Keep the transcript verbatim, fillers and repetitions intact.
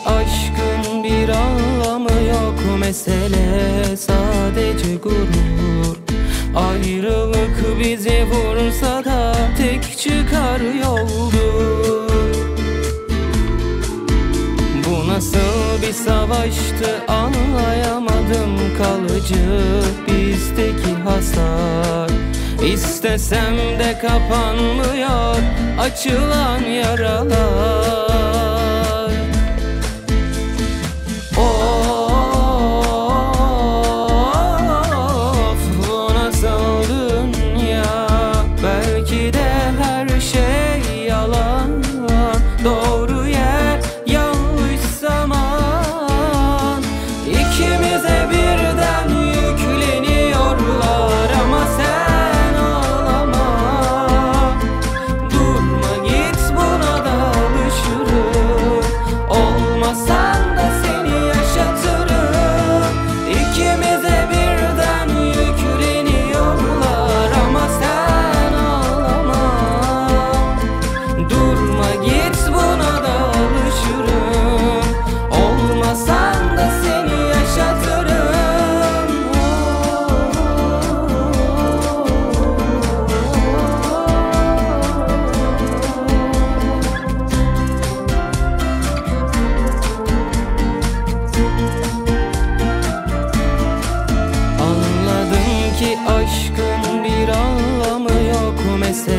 aşkın bir anlamı yok. Mesele sadece gurur. Ayrılık bizi vursa da tek çıkar yoldur. Bu nasıl bir savaştı anlayamadım. Kalıcı bizdeki hasar. İstesem de kapanmıyor açılan yaralar. Of, bu nasıl dünya? Belki de her şey yalan. Doğru yer, yanlış zaman. İkimize birden yükleniyorlar ama sen ağlama. Durma, git, buna da alışırım. Olmasan da seni yaşatırım. İkimize birden yükleniyorlar ama sen ağlama. Durma, git, buna da alışırım. Olmasan da seni yaşatırım. Anladım ki aşkın bir anlamı yok. Mesele